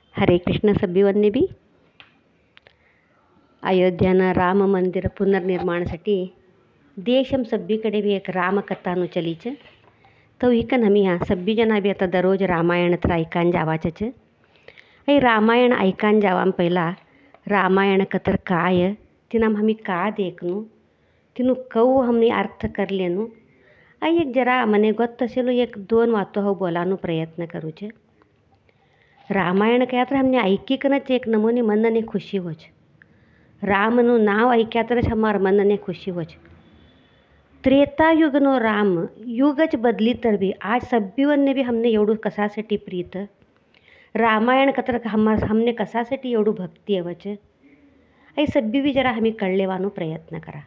हरे कृष्ण सभीवन्नी बी अयोध्यानं राम मंदिर पुनर्निर्माणसाठी देशम सभीकडे बी एक रामकथानु चलीच तो इकन आम्ही ह्या सभ्भी जना बी आता दररोज रामायण तर ऐकान जावाचंच आई रामायण ऐकान जावाम पहिला रामायण कतर काय तिनाम हमी का देखनु तिनु कऊ हमने अर्थ कर लेनु आई एक जरा मने ಗೊತ್ತसेलो एक दोन वातो हो बोलानु प्रयत्न करूचे। रामायण क्या तर हमने ऐकिकनच एक नमूने मनने खुशी होच। रामनु नाव ऐक्या तरच हमार मनने खुशी होच। त्रेता युगनो राम युगच बदली तर भी आज सभ्यवन्ने भी हमने एवढू कशासाठी प्रीत रामायण कतर हमने कशासाठी एवढू भक्ती अवच आई सभ्य भी जरा हमी कळलेवानो प्रयत्न करा।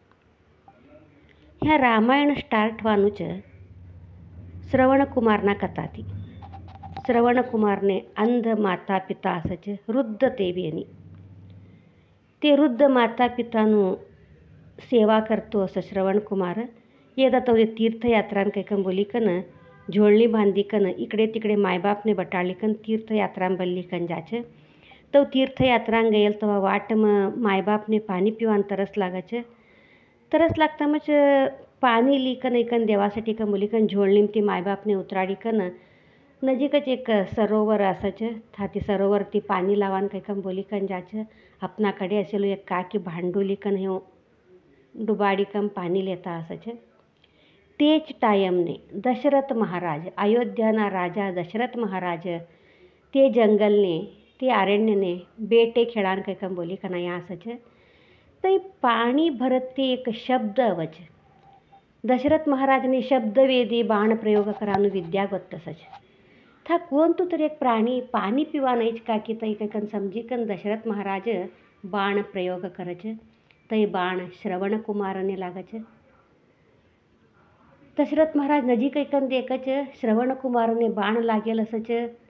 ह्या रामायण स्टार्ट वानुच श्रवण कुमारना कथा थी। श्रवण कुमारने अंध माता पिता असच वृद्ध तेवीनी ते वृद्ध माता पितानु सेवा करतो असं श्रवण कुमार येदा तो तीर्थयात्रान कैकन बोलीकन झोळणी बांधीकन इकडे तिकडे मायबापने बटाळलीकन तीर्थयात्रान बल्लीकन जाचे तो तीर्थयात्रान गयल तेव्हा वाट मायबापने पाणी पिवान तरस लागता मच पाणी लिकन ऐकन देवासाठी कन बोलीकन झोळणी ती मायबापने उतराडीकन नजीकच एक सरोवर असच था ती सरोवर ती पाणी लावान कैकन बोलीकन जाचे अपनाकडे असेलो एक काकी भांडुलीकन हे डुबाडीकन पाणी लेता असच। तेच टायमने दशरथ महाराज अयोध्याना राजा दशरथ महाराज ते जंगलने ते अरण्यने बेटे खेळान कैकन बोलीकन या असच ते पाणी भरत ते एक शब्द अवच दशरथ महाराज ने शब्दवेदी बाण प्रयोग करानु विद्या गोत्तसच था कोणतो तर एक प्राणी पाणी पिवा नाहीच का की तई कैकन समजीकन दशरथ महाराज बाण प्रयोग करच तई बाण श्रवण कुमारने लागच। दशरथ महाराज नजीक ऐकन देखच श्रवण कुमारने बाण लागेल असच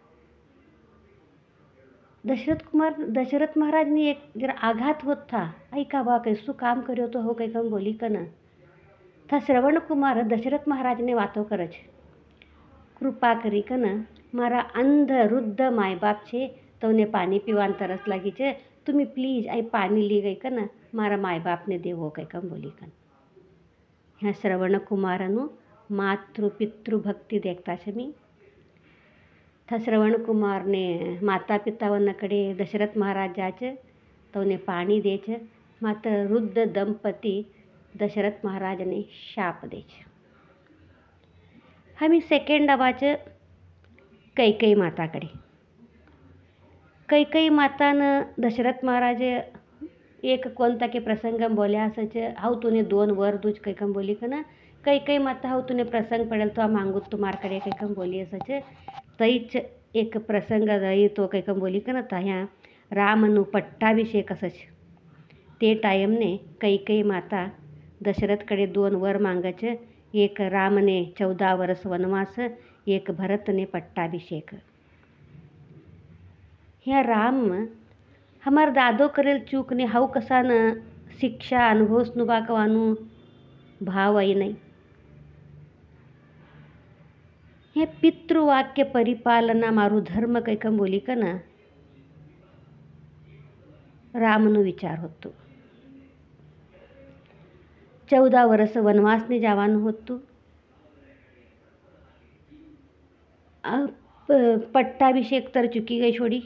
दशरथ महाराज ने एक जरा आघात होत था ऐका बा कैसू काम कर्यो तो हो कैकन बोली कन था श्रवण कुमार दशरथ महाराज ने वातो करच कृपा करी कन मारा अंध वृद्ध माय बाप छे तोने पानी पीवान तरस लागी छे तुम्ही प्लीज आई पानी ली गई कन मारा माय बाप ने देवो कैकन बोली कन ह्या श्रवण कुमारनु मातृ पितृ भक्ती देखता छे मी था श्रवण कुमार ने माता पितावनकडे दशरथ महाराज जाच तोने पाणी देच मात्र वृद्ध दंपती दशरथ महाराज ने शाप देच। हमी सेकंड आवाच कैकई माताकडे कैकई मातान दशरथ महाराज एक कोणता के प्रसंग बोल्या असच हाउ तूने दोन वर दूज कैकन बोली कन कैकई माता हाउ तूने प्रसंग पडेल तो मांगूत तुम्हारकडे कैकन बोली असच तईच एक प्रसंग रही तो कैकन बोली कन ह्या रामनु पट्टाभिषेक असच ते टाइमने कैकई माता दशरथकडे दोन वर मांगच एक रामने 14 वर्ष वनवास एक भरतने पट्टाभिषेक। ह्या राम हमार दादो करेल चूक ने हाउ कसा न शिक्षा अनुभवस नुबाकवानु भाव आई नहीं हे पितृवाक्य परिपालना मारू धर्म कैकन बोली कन रामनु विचार होतो 14 वर्ष वनवासने जावान होतो पट्टाभिषेक तर चुकी गई छोड़ी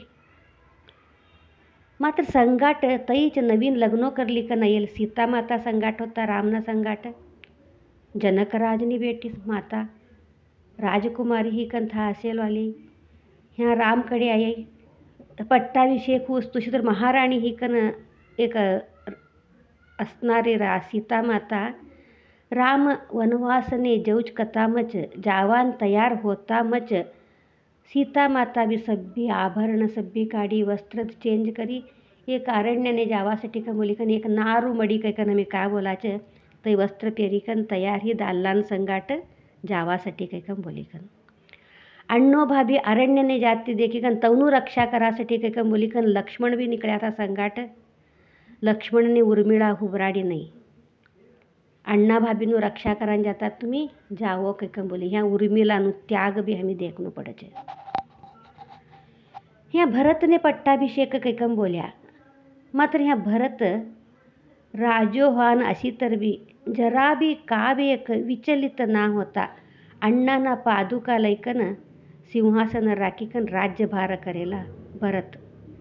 मात्र संगाट तईच नवीन लग्नो करली का येईल सीता माता संगाट होता रामना संगाट जनकराजनी बेटी माता राजकुमारी ही कन था असेल वाली ह्या रामकडे आई पट्टाभिषेक होस तुझी तर महाराणी ही कन एक असणारी सीता माता राम वनवासने जौज कथामच जावान तयार होता मच सीता माता भी सभ्य आभरण सभ्य काढी वस्त्र चेंज करी एक अरण्यने जावासाठी का बोलीकन एक नारू मडी कैकन आम्ही काय बोलायचं ते वस्त्र पेरीकन तयार ही दाल्लान संगाट जावासाठी कैकन बोलीकन अण्णो भाभी अरण्यने जाती देखीकन तवनु रक्षा करासाठी कैकन बोलीकन लक्ष्मण भी निकळ्या था संगाट लक्ष्मणने उर्मिळा हुबराडी नाही अण्णा भाभीनु रक्षा करान जातात तुम्ही जावो कैकन बोली ह्या उर्मिलानु त्याग भी हमी देखनो पड़े छे। ह्या भरतने पट्टाभिषेक कैकम बोल्या. मात्र ह्या भरत राजोहान अशी तर बी जरा बी कावेक विचलित ना होता अण्णाना पादुका लैकन सिंहासन राखीकन राज्यभार करेला भरत.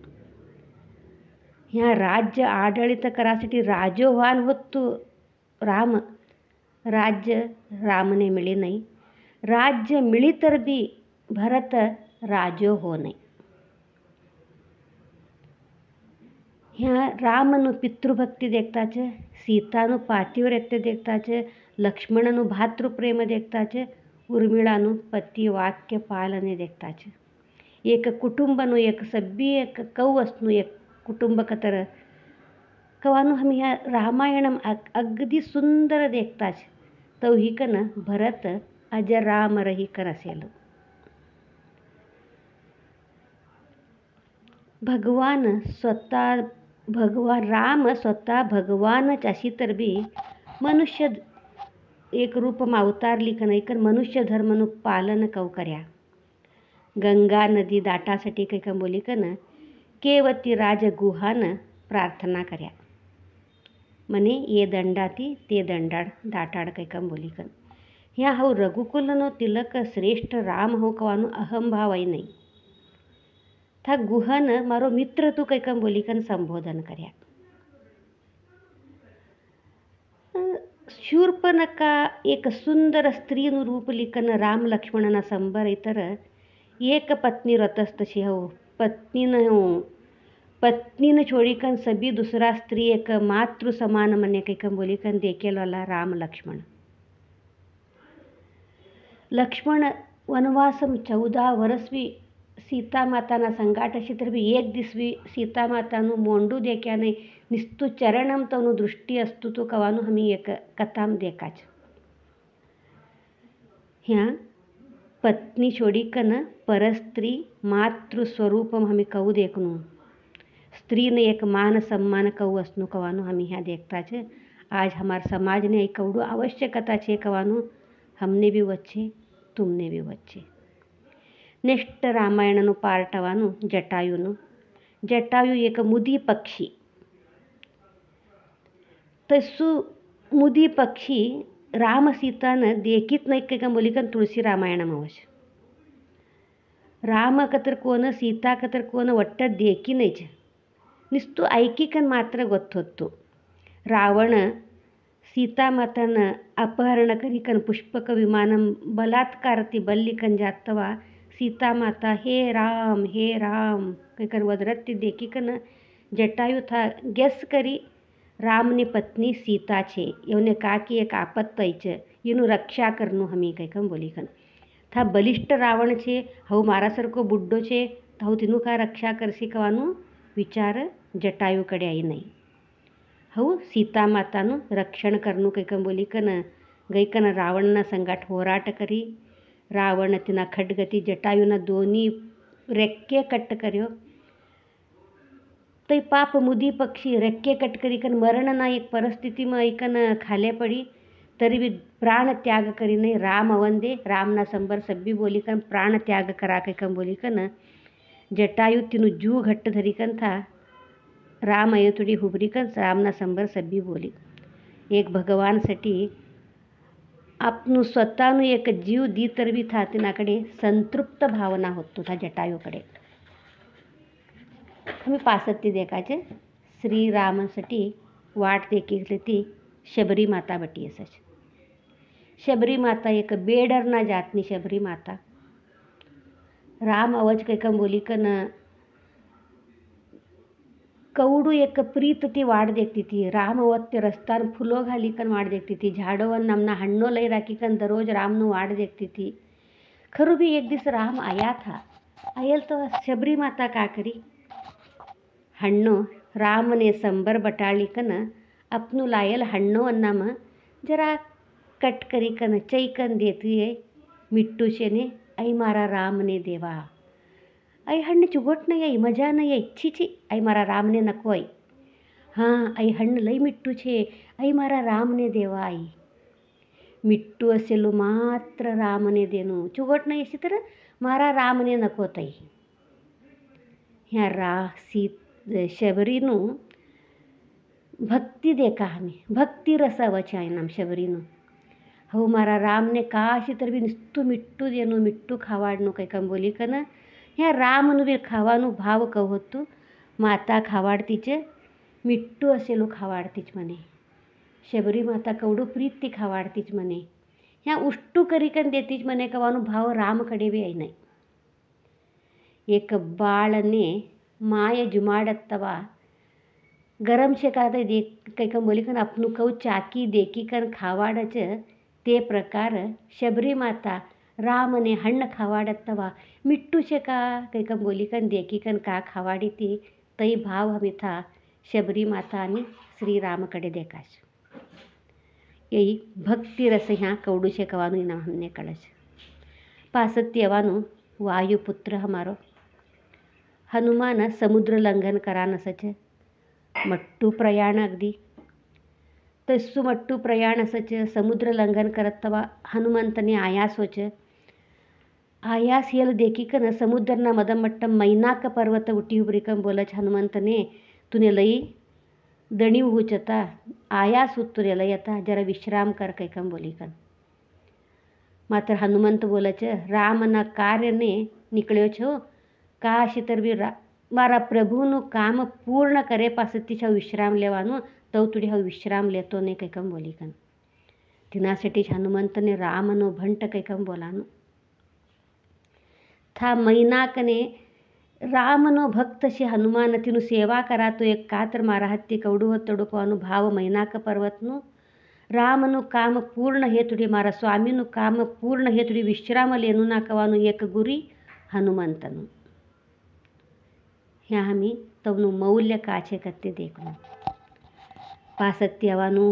ह्या राज्य आडಳಿತ करासाठी राजोहान होतो राम. राज्य रामने मिळे नाही. राज्य मिळी तर बी भरत राजो हो नाही. ह्या रामनु ಪಿತೃಭಕ್ತಿ देखता છે, સીતાનું પાતિવ્રત્ય देखता છે, લક્ષ્મણનું ભાતૃપ્રેમ देखता છે, ઉર્મિળાનું પતિ વાક્ય પાલನೆ देखता છે. एक कुटुंबनु एक सभ्य एक कौवसनु एक कुटुंबक तर कवानु हम ह्या रामायणम अगदी सुंदर देखता છે. तो हिकन भरत अजराम रहिकन असेल. भगवान राम स्वतः भगवानच अशी तर बी मनुष्य एक रूपम अवतारली कन मनुष्य धर्मनु पालन कव कर्या. गंगा नदी दाटासाठी कैकम बोली कन केवती राजगुहान प्रार्थना कर्या. मने ये दंडाती ते दंडाड दाटाड कैकम बोली कन. ह्या हव रघुकुलनो तिलक श्रेष्ठ राम हो कवानु अहंभाव नाही. था गुहन मारो मित्र तू कैकम बोली कन संबोधन कर्या. शूर्पणखा एक सुंदर स्त्रीनु रूप लिखन राम लक्ष्मणना संबर इतर एक पत्नी रतस्तशी हो. पत्नीनं छोड़ीकन सभी दूसरा स्त्री एक मातृ समान मने कैकम बोलीकन देखेल वाला राम लक्ष्मण वनवासम 14 वर्षवी सीता माताना संगाटशी तर बी एक दिसवी सीता मातानु मोंडू देख्या नाही निस्तु चरणम तनु दृष्टी असतो तो कवानु हमी एक कथाम देखाच. ह्या पत्नी छोड़ीकन परस्त्री मातृ स्वरूपम हमी कहू देखनु. स्त्री ने एक मान सम्मान कहू असनु कवानु हमी ह्या देखता छे. आज हमार समाज ने कवड़ू आवश्यकता छे कवानु हमने भी वच्चे तुमने भी वच्चे. नेक्स्ट रामायणनु पार्टवानु जटायुनु. जटायु एक मुदी पक्षी. तसु मुदी पक्षी राम सीतान देखीत नाही कैकम बोलीकन तुळशी रामायणम अवश्य. राम कतर कोण सीता कतर कोण ಒಟ್ಟ देखी नहीच निस्तु ऐकिकन मात्र ಗೊತ್ತೊತ್ತು. रावण सीतामातन अपहरण करिकन पुष्पक विमानम बलात्कारती बल्लिकन जातवा सीतामाता हे राम कैकन वदरती देखीकन जटायु था गेस करी रामनी पत्नी सीता छे. एवने काकी एक आपत्त छे एनु रक्षा करनु हमी कैकम बोलीकन. था बलिष्ठ रावण छे हव मारा सरको बुड्डो छे हव तेनु का रक्षा करसी कवानु विचार जटायुकडे आई नाही. हव सीता मातानु रक्षण करनु कैकम बोलीकन गईकन रावणना संगाट होराट करी. रावण तिना खड्गती जटायुना दोन्ही रेक्के कट कर्यो. तै पाप मुदी पक्षी रेक्के कट करीकन मरणना एक परिस्थितीમાં ऐकन खाले पडी तरी बी प्राण त्याग करी नहीं. राम वंदे रामना संबर सब्बी बोलीकन प्राण त्याग करा कैकम बोलीकन जटायु तिनु जू घट्ट धरीकन था. राम अयोतुडी हुबरीकन रामना संबर सब्बी बोली. एक भगवानसाठी आपनु स्वतःनु एक जीव दी तर बी था तिनाकडे संतृप्त भावना होतो था जटायुकडे. आम्ही पासत्ती देखाचे श्रीरामासाठी वाट देखील ती शबरी माता बटी असच. शबरी माता एक बेडरना जातनी शबरी माता. राम अवज कैकम बोलीकन कवडू एक प्रीत ती वाट देखती थी. राम अवत्य रस्तार फुलो घालीकन वाट देखती थी. झाडोवन नमना हण्णो लई राखीकन दररोज रामनु वाट देखती थी. खरू भी एक दिस राम आया था. आयल तो शबरी माता का करी हण्णो राम ने संबर बटालीकन अपनु लायल हण्णो अन्नाम जरा कट करीकन चैकन देती है मिट्टू से ने आई मारा राम ने देवा. आई हण्ण चुगोट नहीं आई मजा नहीं आई छी आई मारा राम ने नको आई. हाँ आई हण्ण लई मिट्टू छे आई मारा राम ने देवा आई. मिट्टू असेलू मात्र राम ने देनु चुगोट नहीं अशी तर मारा राम ने नको तई. ह्या शबरीનું ભક્તિ દેખા અમે ભક્તિ રસ વચાય નામ શબરીનું. હવે મારા રામને કાશી તર બી નુસતું મીઠું દેનું મીઠું ખાવાડનું કંઈ કામ બોલી કે ને ह्या રામનું બી ખાવાનું ભાવ કહું હતું. માતા ખાવાડતી છે મીઠું હસેલું ખાવાડતી જ મને. શબરી માતા કવડું પ્રીતથી ખાવાડતી જ મને. ह्या ઉષ્ટું કરી કન દેતી જ મને કહેવાનો ભાવ રામ કડે બી આવી નહીં. એક બાળને માએ જુમાડતવા ગરમ છે કાતે કંઈક બોલી કન આપનું કહું ચાકી દેખી કન ખાવાડ છે તે પ્રકાર શબરી માતા રામને હಣ್ણ ખાવાડતવા મીઠું છે કા કંઈક બોલી કન દેખી કન કા ખાવાડી તી તઈ ભાવ હમે થા શબરી માતા અને શ્રી રામ કડે દેખાશે. એ ભક્તિ રસ ह्या કવડું છે કહેવાનું એના અમને કળે છે. પાસત્ય આવવાનું વાયુપુત્ર હમારો હનુમાન સમુદ્ર લંઘન કરાનસ છે. मट्टू प्रयाण अगदी तस्सू मट्टू प्रयाण असच समुद्र लंघन करतवा हनुमंतने आयास होच. आयास येल देखी कन समुद्रना मदमट्टम मैनाक पर्वत उठी उबरीकम बोलच हनुमंतने तुने लई दणी हुचता आयास उत्तुरे लई आता जरा विश्राम कर कैकम बोली कन. मात्र हनुमंत बोलच रामना कार्यने निकळ्यो छो काशी तर बी મારા પ્રભુનું કામ પૂર્ણ કરે પાસેથી હવે વિશ્રામ લેવાનું તો તુડી હવે વિશ્રામ લેતો ને કંઈ કમ બોલી કન. તેનાसाठी હનુમંતને રામનો ભંટ કંઈ કમ બોલાનું થા મૈનાકને રામનો ભક્ત છે હનુમાન તેનું સેવા કરાતો એક કાતર મારા હાથથી કવડું તડકવાનું ભાવ મૈનાક પર્વતનું રામનું કામ પૂર્ણ હેતુડી મારા સ્વામીનું કામ પૂર્ણ હેતુડી વિશ્રામ લેનું ના કહેવાનું એક ગુરી હનુમંતનું. ह्या आम्ही तवનું મૌલ્ય કાછે કતે દેખનું. પાસત્યવાનું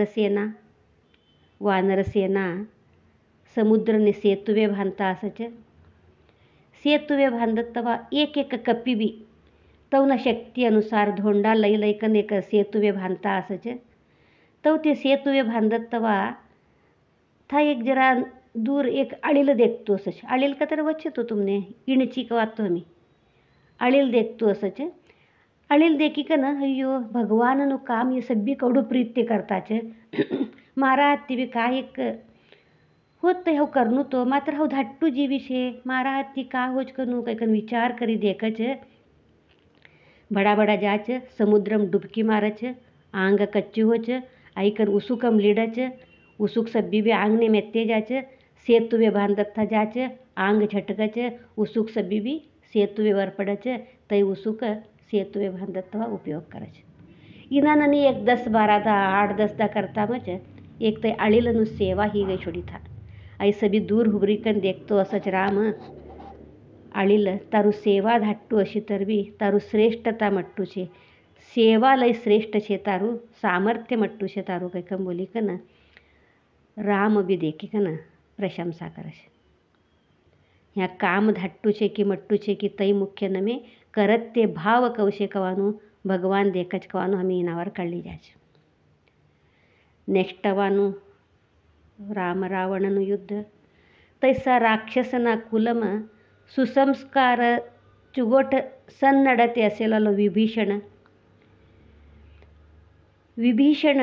વાનરસેના સમુદ્રને સેતુવે બાંધતા હશે છે. સેતુવે બાંધતવા એક કપી બી તવના શક્તિ અનુસાર ધોંડા લઈ કને એક સેતુવે બાંધતા હશે છે. તો તે સેતુવે બાંધતવા था एक जरा दूर एक अळील देखतो असं. अळील का तर वच्चे तो तुमने इणची कवातो आम्ही अळील देखतो असच. अळील देखी का ना अय्यो भगवानનું કામ એ સભ્ય કવડું પ્રીત્ય કરતા છે. મારા હાથથી બી કાંઈક હોત તો હું કરનું તો માત્ર હું ધાટ્ટું જીવી છે મારા હાથથી કા હોજ કરનું કંઈક વિચાર કરી દેખ છે. બડા બડા જાચ સમુદ્રમ ડૂબકી મારે છે આંગ કચ્ચું हो છે आई कर उसुकम लीड છે उसुक सब्बी बी आंग ने मेत्ते जाच सेतुवे बांधत था जाच आंग झटक છે उसुक सब्बी बी सेतुवे वर पड़े છે तई उसुक सेतुवे बांधतवा उपयोग करे છે. इनाननी एक 10-12 8-10 करता मच एक ते अळीलनु सेवा ही गई छोड़ी था. आई सभी दूर हुबरी कन देखतो असच राम अळील तारू सेवा धाट्टू अशी तर बी तारू श्रेष्ठता मट्टू છે. सेवा लय श्रेष्ठ છે तारू सामर्थ्य मट्टू છે तारू કંઈ કમ બોલી કન राम बी देखी कन प्रशंसा करे છે. ह्या काम धाट्टू છે કે મટ્ટू છે કે તઈ મુખ્ય નમે करत ते भाव कवशे कवाનું ભગવાન દેખજ કવાનું અમે એનાवर કળી જાય છે. નેક્સ્ટ આવવાનું રામ રાવણનું યુદ્ધ. તૈસા રાક્ષસના કુલમાં સુસંસ્કાર ચુગોટ સನ್ನಡತೆ असेलेलो विभीषण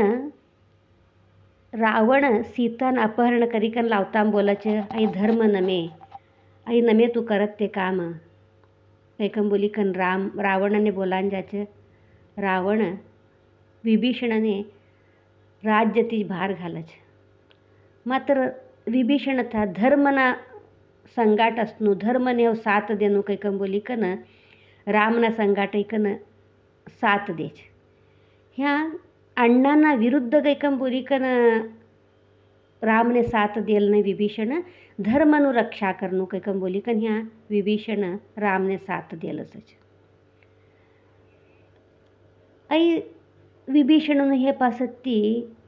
रावण सीतान अपहरण करीकन लावताम बोलाच आई धर्म नमे आई नमे तू करत ते काम कैकम बोली कन रावणाने बोलान जाच. रावण विभीषणाने राज्यती भार घालच. मात्र विभीषण था धर्मना संगाट असणू धर्मने साथ देणू कैकम बोली कन रामना संगाट ऐकन साथ देच. ह्या अण्णांना विरुद्ध कैकम बोली कन रामने साथ देल नाही विभीषण धर्मनु रक्षा करनू कैकम बोली कन ह्या विभीषण रामने साथ देलच. आई विभीषण हे पासत्ती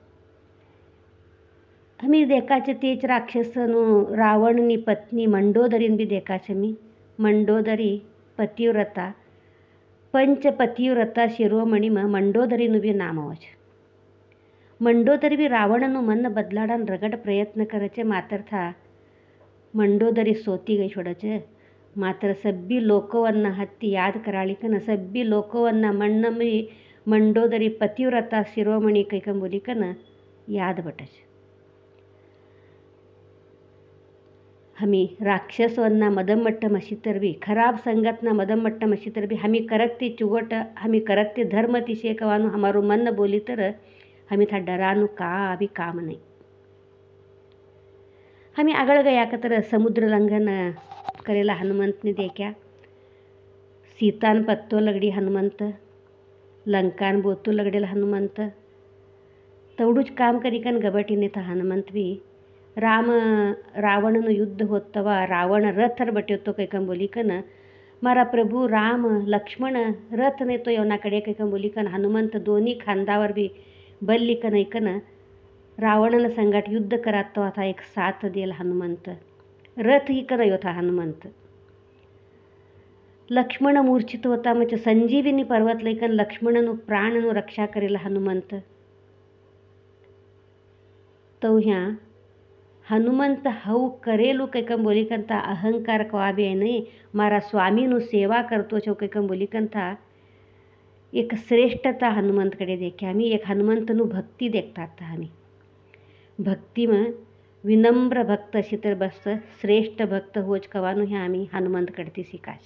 आम्ही देखाचे तेच राक्षसनु रावणनी पत्नी मंडोदरीन बी देखाचे मी मंडोदरी पतिव्रता पंचपतिव्रता शिरोमणीમાં મંડોદરીનું બી નામ આવે છે. મંડોદરી બી રાવણનું મન બદલાડાનો રગડ પ્રયત્ન કરે છે. માત્ર થા મંડોદરી સોતી ગઈ છોડે છે. ಮಾತ್ರ ಸಬ್ಬಿ ಲೋಕವನ್ನು ಹತ್ತಿ ಯಾದ ಕರಾಳಿಕನ ಸಬ್ಬಿ ಲೋಕವನ್ನು ಮಣ್ಣಮ್ಮಿ ಮಂಡೋದರಿ ಪತಿವ್ರತ ಶಿರೋಮಣಿ ಕೈಕಂಬುಲಿಕನ याद बटच. हमी राक्षसवन्ना मदमट्ट मशी तरबी खराब संगतना मदमट्ट मशी तरबी हमी करत्ती चुगट हमी करत्ती धर्म तिशे कवानु हमारो मन बोली तर हमी था डरानु का अभी काम नहीं. हमी आगळ गया तर समुद्र लंघन करेला हनुमंतने देख्या. सीतान पत्तो लगडी हनुमंत लंकान बोतो लगडेला हनुमंत तेवढूच काम करिकन गबटीने था हनुमंत बी रावणનું યુદ્ધ હોતવા રાવણ રથર બટ્યો કંઈકમ બોલીકન મારા પ્રભુ રામ લક્ષ્મણ રથને તો એના કડે કંઈકમ બોલીકન હનુમંત दोन्ही खांदावर बी बल्लीकन ऐकन रावणनं संगाट युद्ध करातो था एक साथ देल हनुमंत रथ ही कन योथा हनुमंत. लक्ष्मण मूर्छित होता म्हणजे संजीविनी पर्वत लैकन लक्ष्मणનું प्राणનું रक्षा करेला हनुमंत. तो ह्या हनुमंत हऊ करेलू कैकम बोलीकंता अहंकार कवाबे नहीं मारा स्वामीनु सेवा करतो छो कैकम बोलीकंता एक श्रेष्ठता हनुमंतकडे देख्या. आम्ही एक हनुमंतनु भक्ती देखतात. आम्ही भक्ती में विनम्र भक्त अशी तर बस श्रेष्ठ भक्त होच कवानु ह्या आम्ही हनुमंतकडती शिकाच.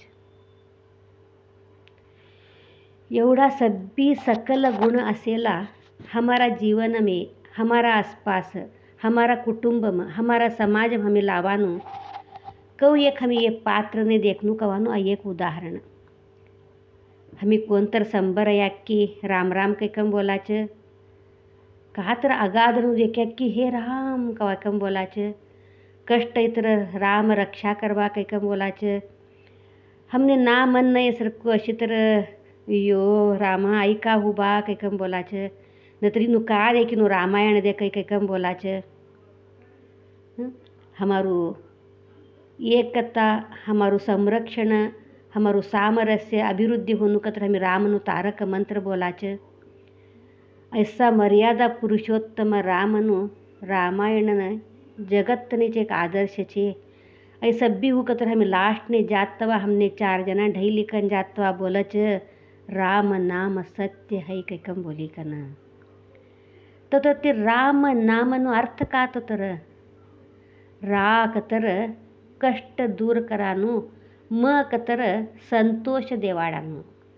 एवढा सब्बी सकल गुण असेला हमारा जीवन में हमारा आसपास हमारा कुटुंब में हमारा समाज में हमें लावानु कऊ एक हमें ये पात्र ने देखनू कवानु एक उदाहरण. हमें कोणतर संबर या की राम राम कैकम बोलाच कहा तर अगाधनु देख्या की हे राम कवाकम बोलाच कष्ट इतर राम रक्षा करवा कैकम बोलाच. हमने ना मन नहीं सरको अशी तर यो रामा ऐका हुबा कैकम बोलाच नतरी नु का दे कि नु रामायण दे कैकम बोलाच. हमारू एकता हमारू संरक्षण हमारू सामरस्य अभिवृद्धि होनु कतर हमें रामनु तारक मंत्र बोलाच. ऐसा मर्यादा पुरुषोत्तम रामनु रामायणन जगतनेच एक आदर्श छे. ऐसा भी हु कतर हमें लास्ट ने जातवा हमने 4 जना ढईलिकन जातवा बोलच राम नाम सत्य है कैकम बोलीकन. तो ते राम नामनु अर्थ का तो तर रा कतर कष्ट दूर करानु म कतर संतोष देवाडानु.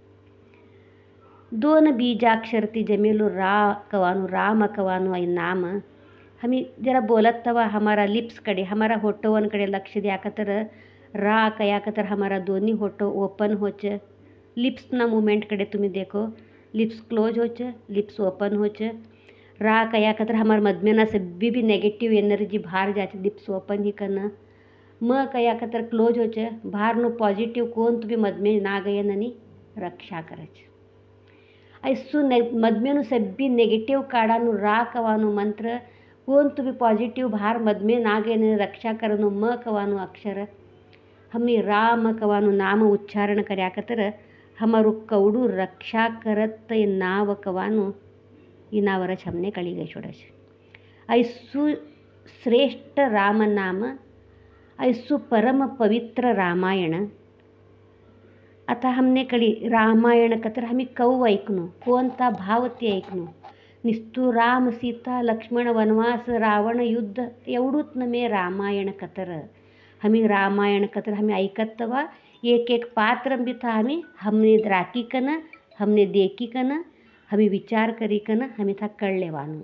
2 बीजाक्षरती जमेलो रा कवानु राम कवानु आई नाम हमी जरा बोलत तवा हमारा लिप्स कड़े हमारा होटोवन कड़े लक्ष्य दिया कतर रा कया कतर हमारा दोन्ही होटो ओपन होच. लिप्स ना मूवमेंट कड़े तुम्हें देखो लिप्स क्लोज होच लिप्स ओपन होच. रा कया कतर हमार मधमेना सभी भी नेगेटिव एनर्जी बाहर जाचे लिप्स ओपन ही करना. म कया कतर क्लोज होचे बाहर नो पॉझिटिव कोण तुम्ही मधमे ना गयननी रक्षा करच. ऐसू मधमेनु सभी नेगेटिव काढानु रा कवानु मंत्र कोण तुम्ही पॉझिटिव बाहर मधमे ना गयन रक्षा करनु म कवानु अक्षर हमने राम कवानु नाम उच्चारण कर्या कतर हमारू कवडू रक्षा करत नाव कवानु इनावरच हमने कळी गई छोड़च. ऐसू श्रेष्ठ राम नाम ऐसू परम पवित्र रामायण. आता हमने कळी रामायण कतर हमी कऊ ऐकनो कोणता भाव ते ऐकनो निस्तू राम सीता लक्ष्मण वनवास रावण युद्ध एवढूच न मे रामायण कतर हमी रामायण कतर हमी ऐकतवा एक एक पात्र भी था हमने राखी कन हमने देखी कन हमी विचार करी कन हमी था कळ लेवानु.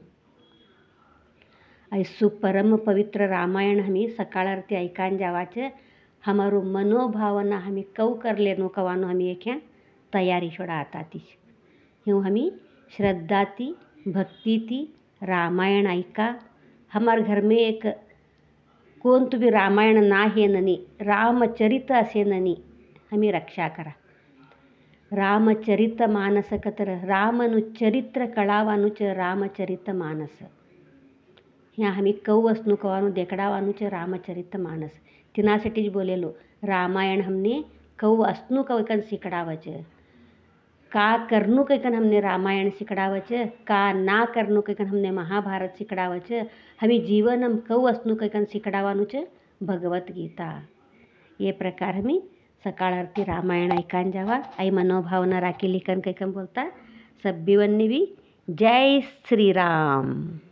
ऐसू परम पवित्र रामायण हमी सकाळारती ऐकान जावाच हमारो मनोभावना हमी कऊ कर लेनो कवानो हमी एक तयारी छोड़ा आता ती ह्यू हमी श्रद्धाती भक्तीती रामायण ऐका. हमार घर में एक कोण तुम्ही रामायण ना हे ननी रामचरित असे ननी हमी रक्षा करा. रामचरित मानस कतर रामनु चरित्र कळावानुच रामचरित मानस ह्या हमी कऊ असनु कवानु देकडावानुच रामचरित मानस. तिनासाठीच बोलेलो रामायण हमने कऊ असनु कवकन सिकडावच का करनु कैकन हमने रामायण सिकडावच का ना करनु कैकन हमने महाभारत सिकडावच. हमी जीवन हम कऊ असनु कैकन सिकडावानुच भगवत गीता. ये प्रकार हमी सकाळ आरती रामायण ऐकान जावा. आई मनोभावना राखी लिखन कैकन बोलता. सब्बीवन्नी भी जय श्री राम.